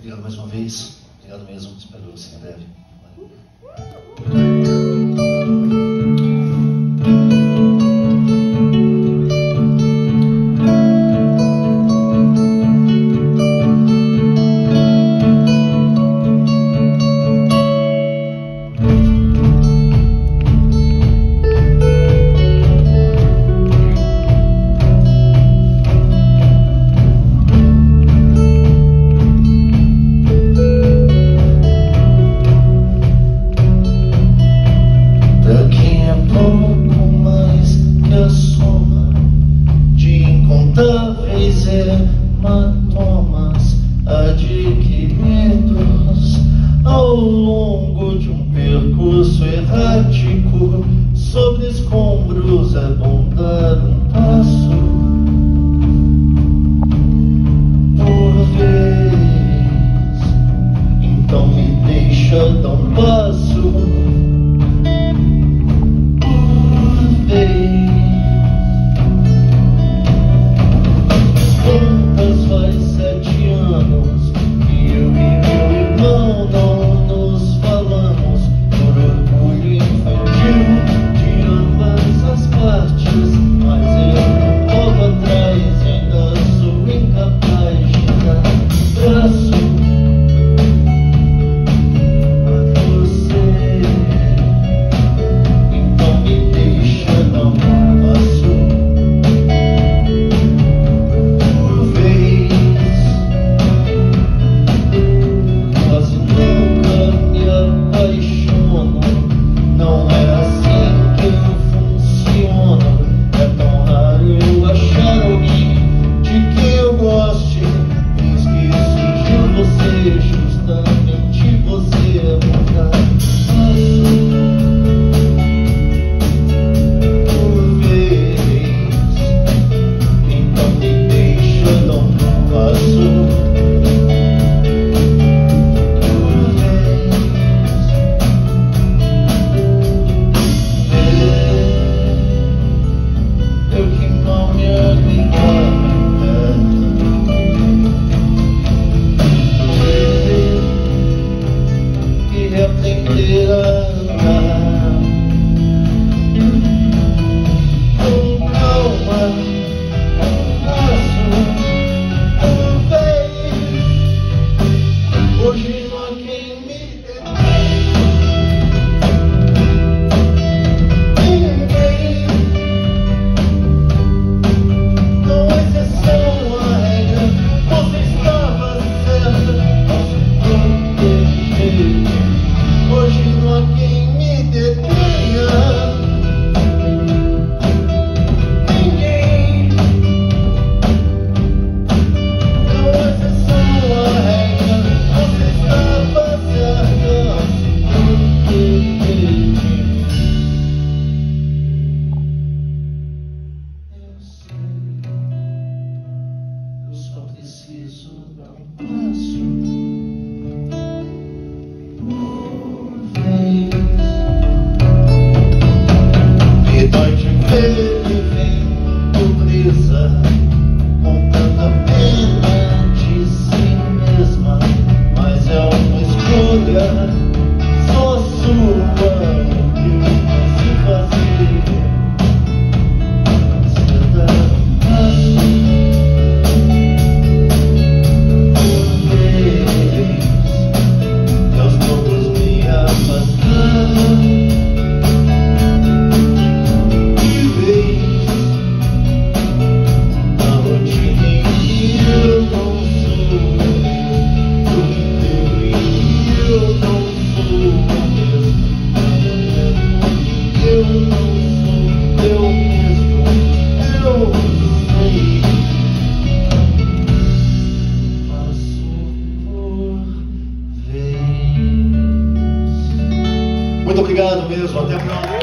Obrigado mais uma vez. Obrigado mesmo. Espero você em breve. Hematomas adquiridos ao longo de um percurso errático. Sobre escombros é bom dar um passo por vez, então me deixa dar um passo por vez. Faz 7 anos que eu e meu irmão não nos falamos, por orgulho infantil de ambas as partes. Mas eu volto atrás e ainda sou incapaz de dar um braço a você. Então me deixa dar um passo. Aprender a andar com calma, passo por vez. Hoje não há quem me detém. Ninguém, com exceção à regra. Você estava certa, posso proteger. Hoje não há quem me detenha. Ninguém, não é exceção à regra. Você estava certa ao se proteger. Eu sei, eu só preciso dar um passo. Me dói de ver viver pobreza, com tanta pena de si mesma. Mas é uma escolha só sua, o que eu posso fazer? Você dá um passo por vez, e aos poucos me afastar. Muito obrigado mesmo, até a próxima.